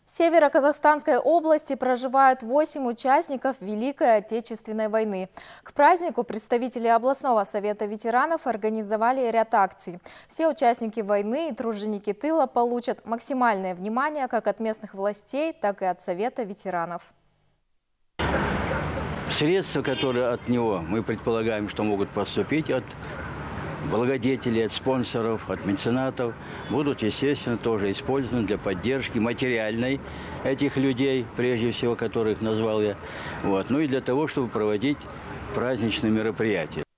Северо-Казахстанской области проживают 8 участников Великой Отечественной войны. К празднику представители областного совета ветеранов организовали ряд акций. Все участники войны и труженики тыла получат максимальное внимание как от местных властей, так и от совета ветеранов. Средства, которые от него, мы предполагаем, что могут поступить от благодетелей, от спонсоров, от меценатов, будут, естественно, тоже использованы для поддержки материальной этих людей, прежде всего, которых назвал я. Ну и для того, чтобы проводить праздничные мероприятия.